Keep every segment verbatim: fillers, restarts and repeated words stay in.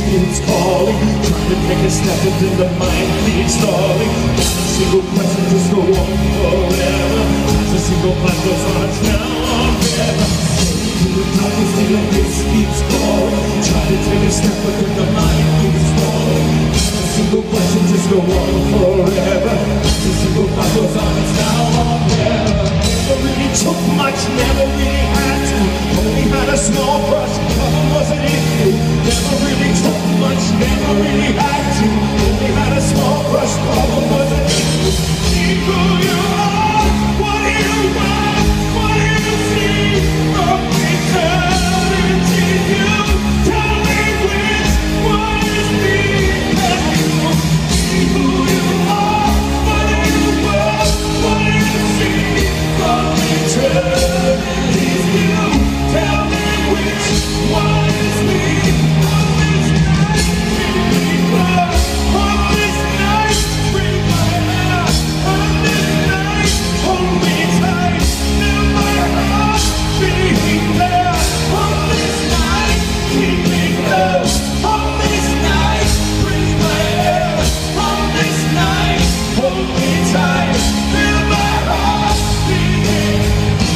keeps calling, trying to take a step, but then the mind keeps stalling. Not a single question, just go on forever. As a single black goes on, it's now or never. To the darkness, the abyss keeps calling, trying to take a step, but then the mind keeps stalling. Not a single question, just go on forever. As a single black goes on, it's now or never. Never really took much, never really had to. Only had a small brush, problem wasn't issue. Never really took much, never really had to. Only had a small brush, problem wasn't issue. See who you are, what do you want, what do you see? From eternity, you tell me which one is me and you. See who you are, what do you want, what do you see? From eternity, you tell me which one is me. On this night, keep me close. On this night, bring my hair. On this night, hold me tight. Feel my heart beating there. On this night, keep me close. On this night, bring my hair. On this night, hold me tight. Feel my heart beating.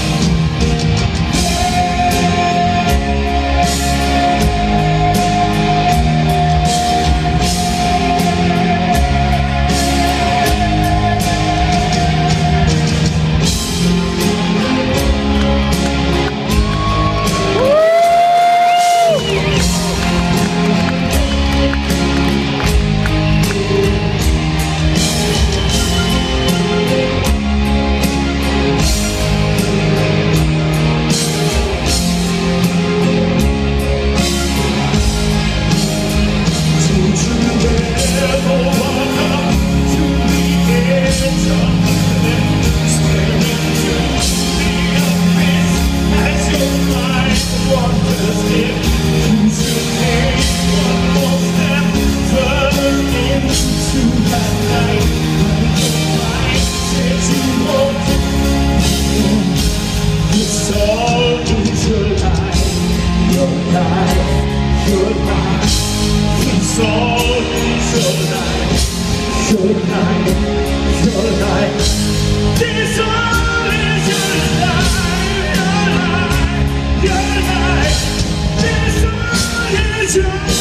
Your night, your night, this all is your life, your life, your life, this all is your life.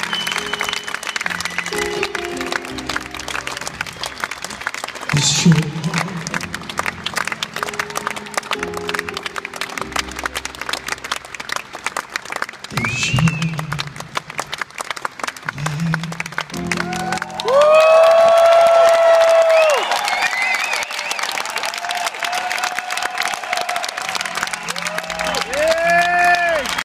It's true.